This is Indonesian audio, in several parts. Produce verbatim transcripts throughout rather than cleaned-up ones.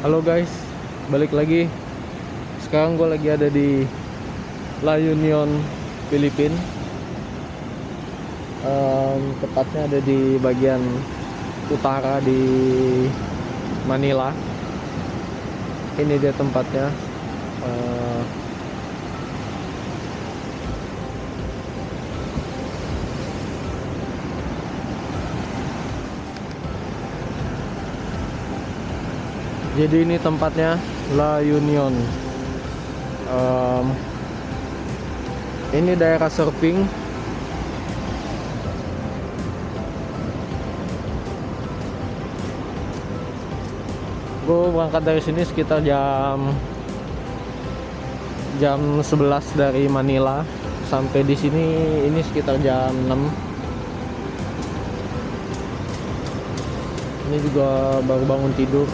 Halo guys, balik lagi. Sekarang gue lagi ada di La Union, Filipina. Em, tepatnya ada di bagian utara di Manila. Ini dia tempatnya. Eh, jadi ini tempatnya La Union. Em, ini daerah surfing. Gue berangkat dari sini sekitar jam jam sebelas dari Manila. Sampai di sini ini sekitar jam enam. Ini juga baru bangun tidur.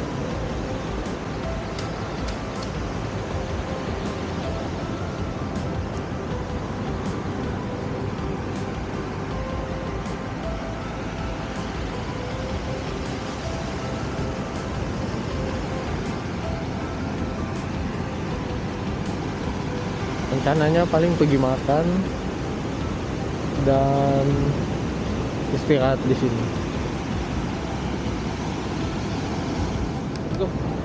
Rencananya paling pergi makan dan istirahat di sini. Go.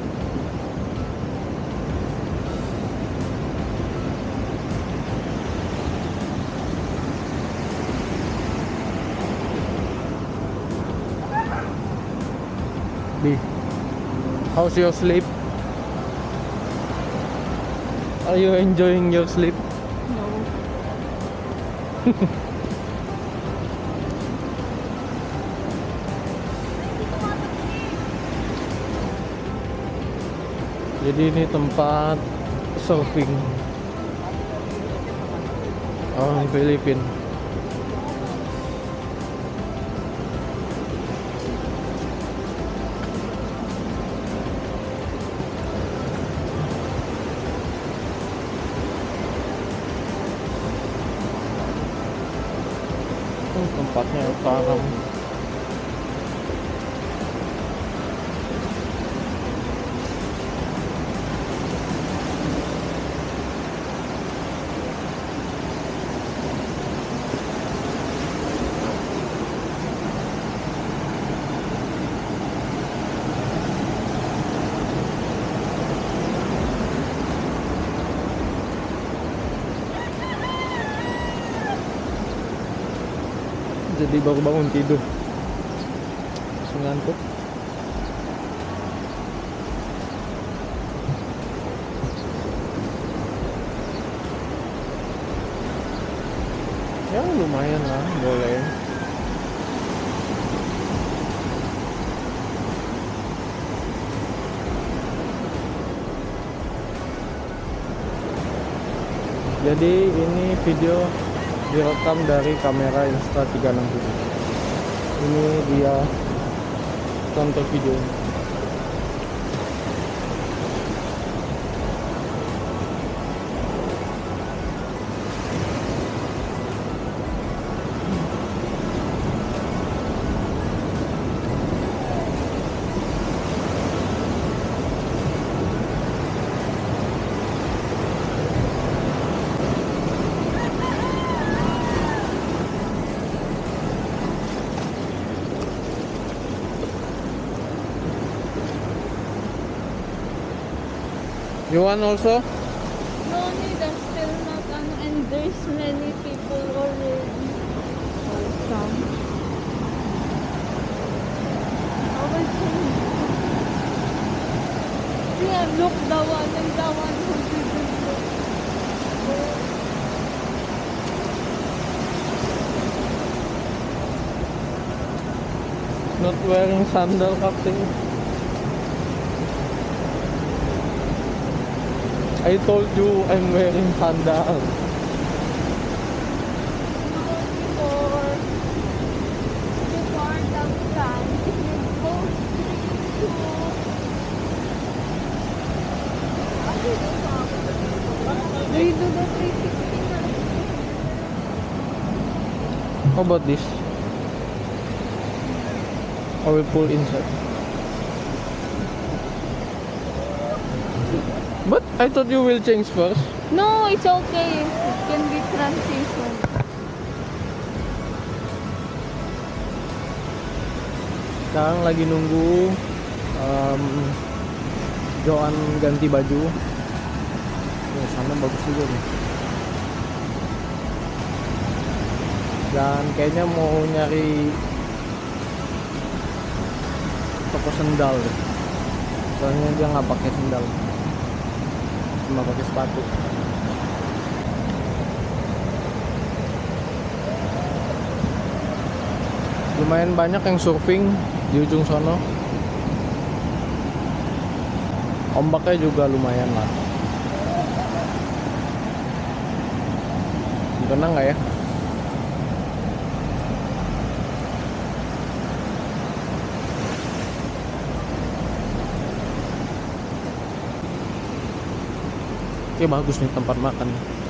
B, how's your sleep? Are you enjoying your sleep? No. Jadi ini tempat surfing orang Filipina. Oh, tempatnya karam. Jadi baru bangun tidur, langsung ngantuk. Ya lumayan lah, boleh. Jadi ini video direkam dari kamera Insta tiga enam tujuh. Ini dia contoh video. You want also? No need, I'm still not on, and there's many people already. Welcome. Yeah, look, the one and the one who didn't look. Not wearing sandal, Captain. I told you I'm wearing sandal. Before, before the plan, if you go to we do the three sixty na. How about this? I will pull inside. I thought you will change first. No, it's okay. It can be transition. Sekarang lagi nunggu um, Joan ganti baju. Oh, sana bagus juga nih. Dan kayaknya mau nyari toko sendal deh. Soalnya dia nggak pakai sendal, cuma pakai sepatu. Lumayan banyak yang surfing di ujung sono. Ombaknya juga lumayan lah. Tenang nggak ya? Oke, bagus nih tempat makan.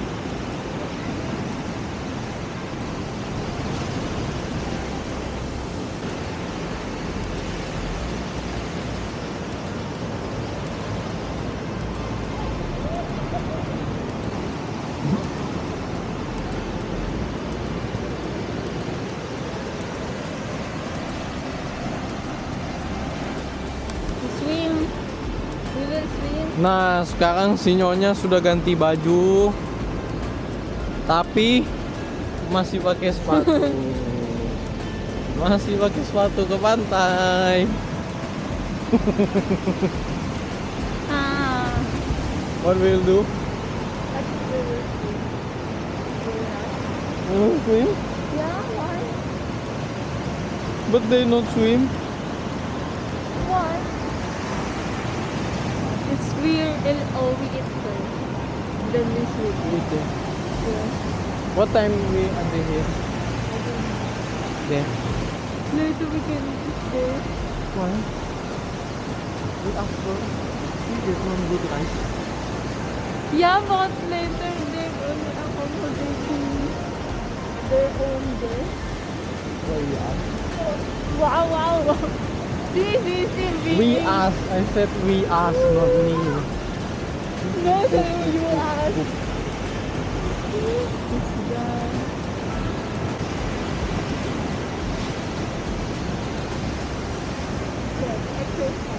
Swim. We will swim. Nah, sekarang si Nyonya sudah ganti baju, tapi masih pakai sepatu. Masih pakai sepatu ke pantai. Ah. What will do? What we will swim? We will swim, Yeah, why? but they not swim. Why? It's weird and oh we eat first. Then we swim. Okay. Yeah. What time we are here? There. Later we can eat there. Why? We ask for. There's no good rice. Yeah, but later they're only accommodating their own there. Why we ask? Wow, wow, wow. See, see, see, We ask. I said we ask, not me. No, so you ask. This guy. Yeah, exercise.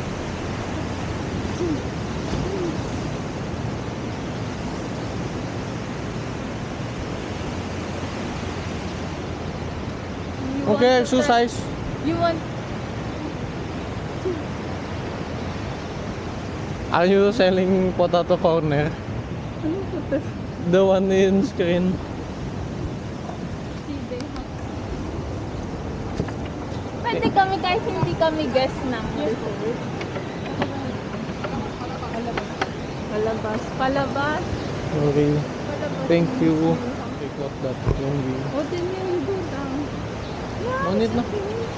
You want Okay, to exercise. try- You want Are you selling potato corner? ano po to? The one in screen. See, they have- Pwede kami kahit hindi kami guest ng resort. Palabas. Palabas. Okay. Palabas. Thank you. We got that when we. O, din yung go down. Yeah, No need na.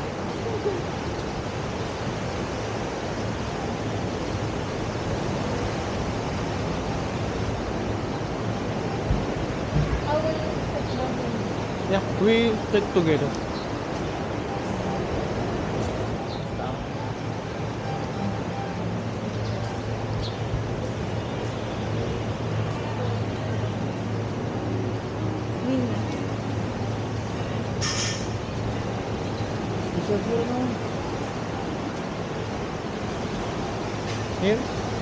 I will put them in. Yeah, we take together. Nina. Bisa here now. Here.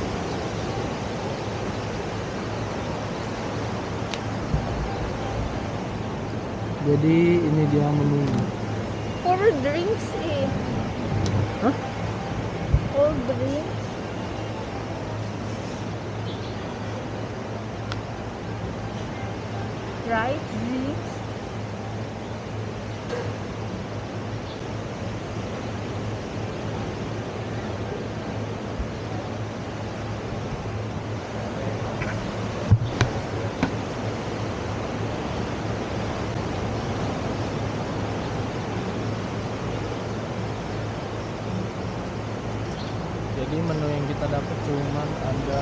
Jadi ini dia menunya. Four drinks eh. Hah? Four drinks. Right? Drinks. Jadi menu yang kita dapat cuman ada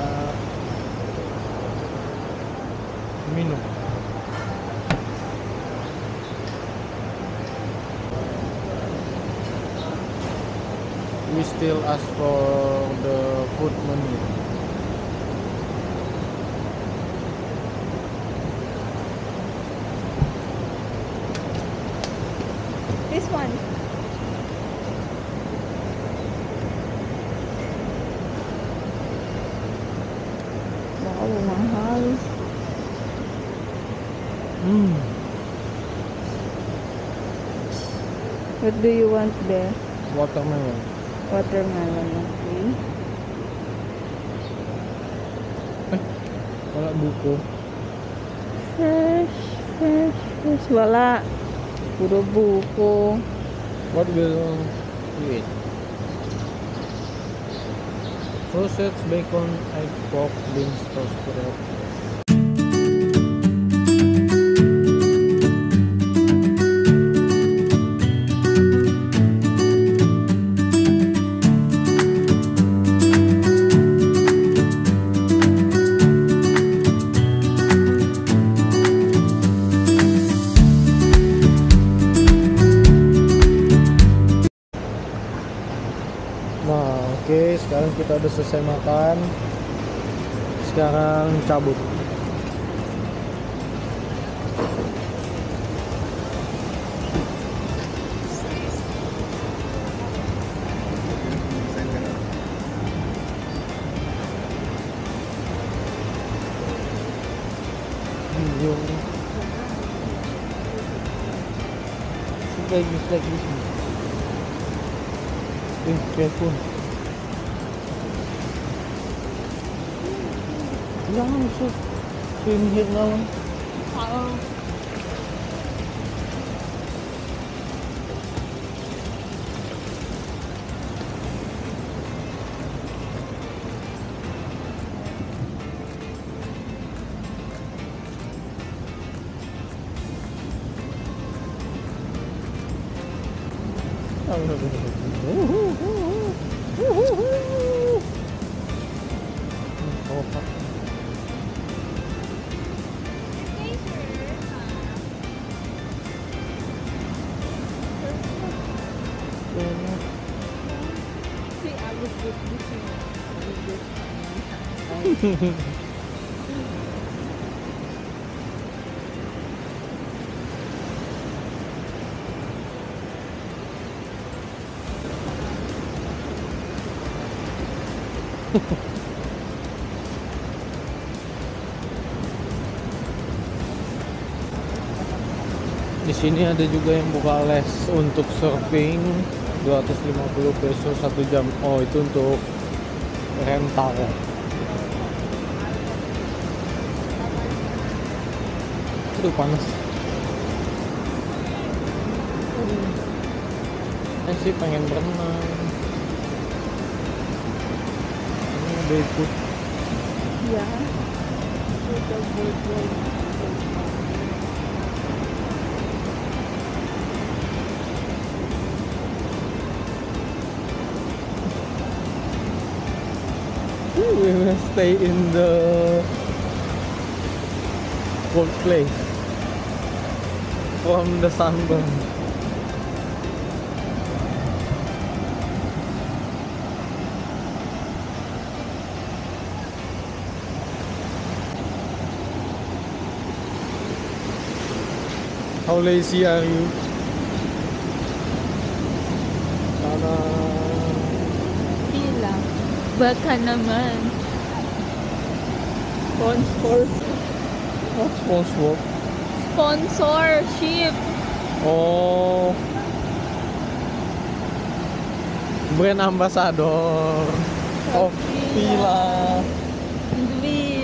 minum. We still ask for the food menu. one. Wow, mahal. Hmm. What do you want there? Watermelon. Watermelon, okay. Wala buko. Fresh, fresh, fresh. Wala. Puro buko. What will you eat? Sausage, bacon, egg, pork, beans, toast, bread. Nah, oke, sekarang kita udah selesai makan. Sekarang cabut. Yung like this, like this. Eh, careful. Jangan masuk. Swim here na lang. Oo. Oh, Pak. See, I was just listening. I was just Di sini ada juga yang buka les untuk surfing dua ratus lima puluh peso satu jam. Oh, itu untuk rental. Aduh, panas. Saya sih pengen berenang. Ini ada ikut. Yeah. Sugar board. We will stay in the cold place from the sunburn. How lazy are you? Sana. Pila. Baka naman. Sponsor. What sponsor? Sponsorship. Oh, brand ambassador of Fila. Villa.